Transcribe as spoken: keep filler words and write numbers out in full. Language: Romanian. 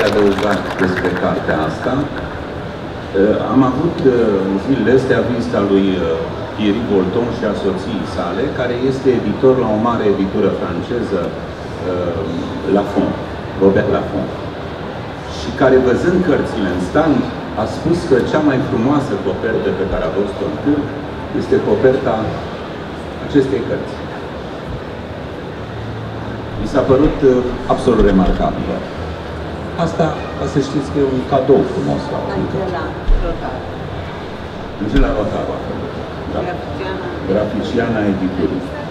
de adăugat despre cartea asta. Am avut în zilele astea vizita lui Thierry Bolton și a soției sale, care este editor la o mare editură franceză, Lafon, Robert Laffont, și care, văzând cărțile în stand, a spus că cea mai frumoasă copertă pe care a văzut-o în câmp este coperta acestei cărți. Mi s-a părut absolut remarcabilă. Asta, ca să știți că e un cadou frumos la Angela Rotaru. Angela Rotaru a făcut. Da. Graficiana editurii.